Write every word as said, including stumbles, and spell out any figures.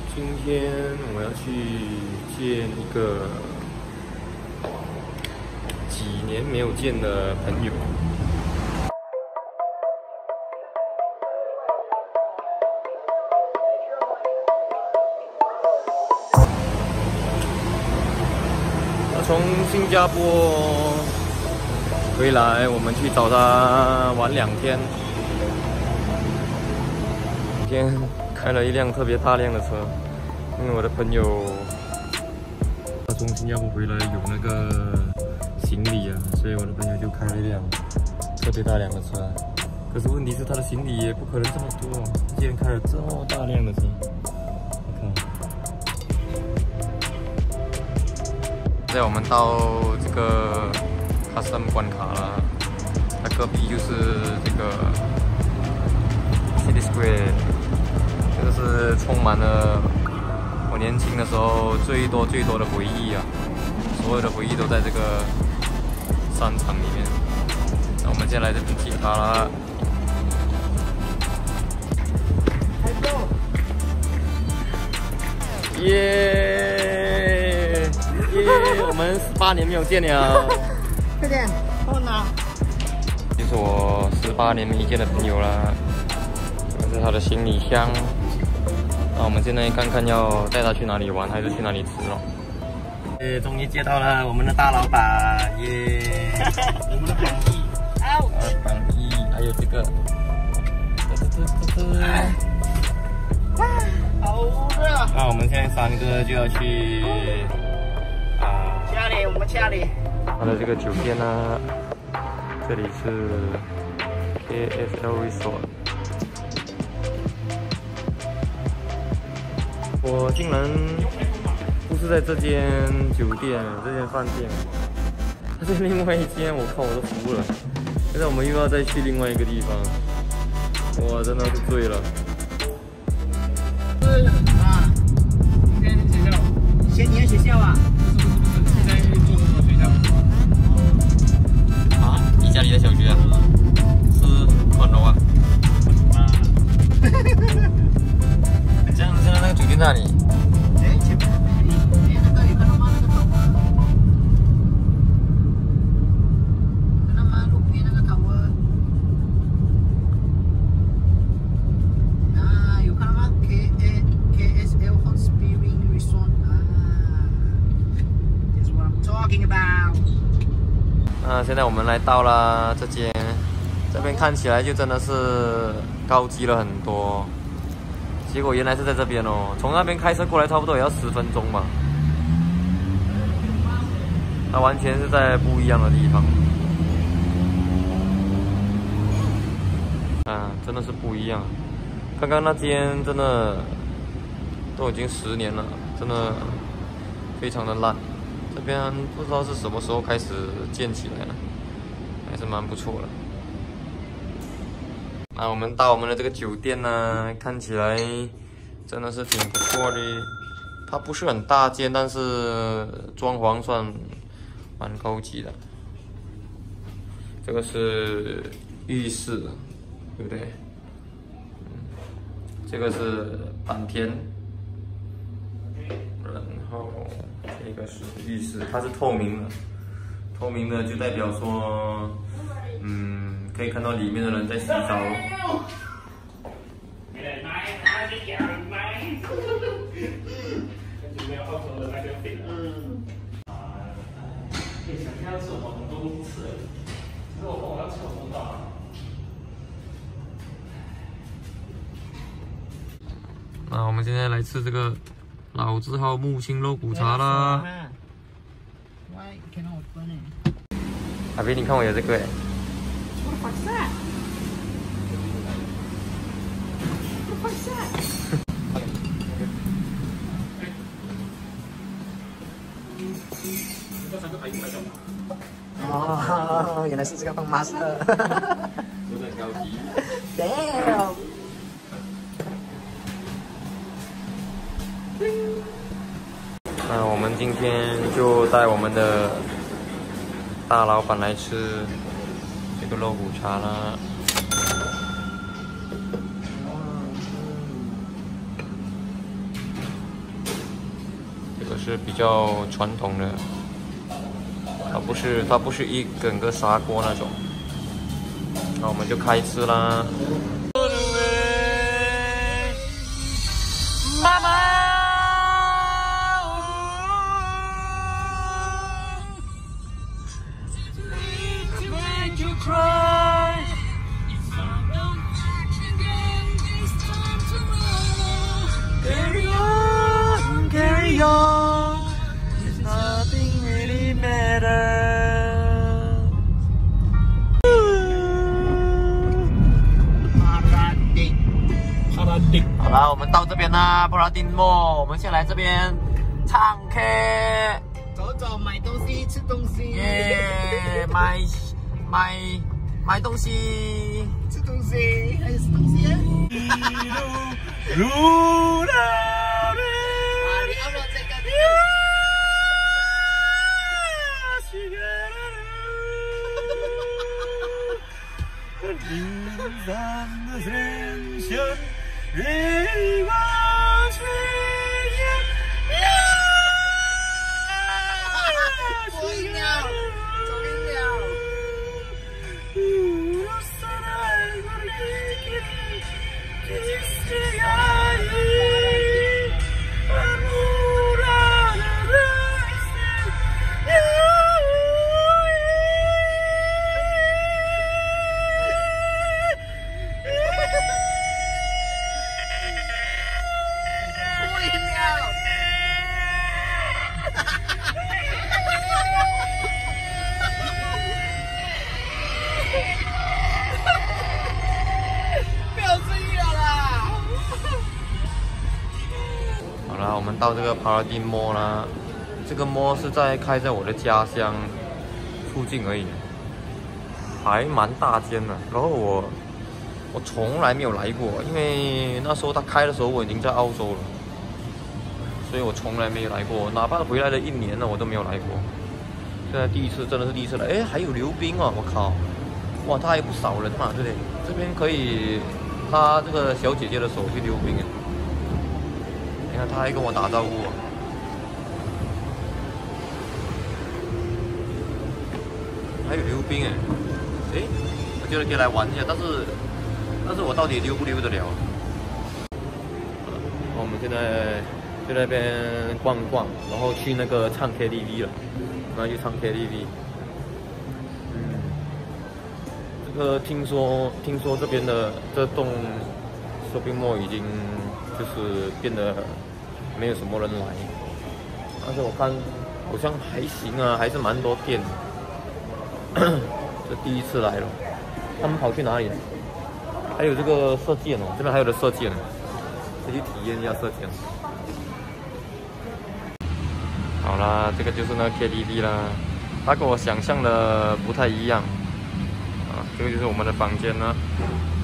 今天我要去见一个几年没有见的朋友。他从新加坡回来，我们去找他玩两天。今天开了一辆特别大辆的车。 因为我的朋友他从新加坡回来有那个行李啊，所以我的朋友就开了一辆特别大辆的车。可是问题是他的行李也不可能这么多，既然开了这么大辆的车，你看。现在我们到这个 custom 关卡了，它隔壁就是这个 City Square， 这个是充满了 我年轻的时候最多最多的回忆啊，所有的回忆都在这个商场里面。那我们现在来这边接他了。耶耶！我们十八年没有见了。 快点，帮我拿。 这是我十八年没见的朋友啦，这是他的行李箱。 那我们现在看看要带他去哪里玩，还是去哪里吃咯？耶，终于接到了我们的大老板耶！我们的榜一，啊，榜一，还有这个， 好热！ 那我们现在三个就要去啊， 家里，我们家里。 他的这个酒店呢，这里是 K S L Resort。 我竟然不是在这间酒店，这间饭店，它在另外一间，我靠，我都服了。现在我们又要再去另外一个地方，我真的是醉了。 是啊，今天学校，先年学校啊？不是不是不是，现在住什么学校？ 啊，你家里的小学啊？是宽楼啊？啊。这样，现在那个酒店在哪里？ 哎，前面，哎，那个有看到吗？那个头啊，看到吗？路边那个头啊，啊，有看到吗 ？K A K S L Hot Spring Resort 啊 ，That's what I'm talking about。 那现在我们来到了这间，这边看起来就真的是高级了很多。 结果原来是在这边哦，从那边开车过来差不多也要十分钟吧。它完全是在不一样的地方，啊，真的是不一样。刚刚那间真的都已经十年了，真的非常的烂。这边不知道是什么时候开始建起来的，还是蛮不错的。 那我们到我们的这个酒店呢，看起来真的是挺不错的。它不是很大间，但是装潢算蛮高级的。这个是浴室，对不对？嗯，这个是坂田，然后这个是浴室，它是透明的，透明的就代表说，嗯。 可以看到里面的人在洗澡。嗯。可以想象是我很多次，其实我跟我要厕所到。那我们现在来吃这个老字号木星肉骨茶啦。阿斌，你看我有这个哎。 What's that? What's that? 哦，原来是这个放 master。 有点高级。 Damn。 那我们今天就带我们的大老板来吃这个肉骨茶啦。 就是比较传统的，它不是它不是一整个砂锅那种。那我们就开吃啦。妈妈。 Carry on, carry on. There's nothing really matters. 帕拉丁，帕拉丁。 好了，我们到这边啦，布拉丁莫，我们先来这边唱 K， 走走，买东西，吃东西， 耶，买买买东西， 吃东西，还有吃东西啊！ 如啊， 那你要不要这个？ 零三的天线，日光去眼。 走音了，走音了。 我们到这个帕拉丁摩啦，这个摩是在开在我的家乡附近而已，还蛮大间的。然后我我从来没有来过，因为那时候他开的时候我已经在澳洲了，所以我从来没有来过，哪怕回来了一年了，我都没有来过。现在第一次，真的是第一次来。哎，还有溜冰啊！我靠，哇，他还不少人嘛，对不对？这边可以拉这个小姐姐的手去溜冰啊。 你看，他还跟我打招呼、啊。还有溜冰哎，哎，我觉得可以来玩一下，但是，但是我到底溜不溜得了？我们现在去那边逛逛，然后去那个唱 K T V 了，然后去唱 K T V。嗯，这个听说听说这边的这栋 shopping mall 已经就是变得没有什么人来，但是我看好像还行啊，还是蛮多店的。这第一次来了，他们跑去哪里了？还有这个射箭哦，这边还有的射箭，可以去体验一下射箭。好啦，这个就是那个 K T V 啦，它跟我想象的不太一样啊。这个就是我们的房间啦。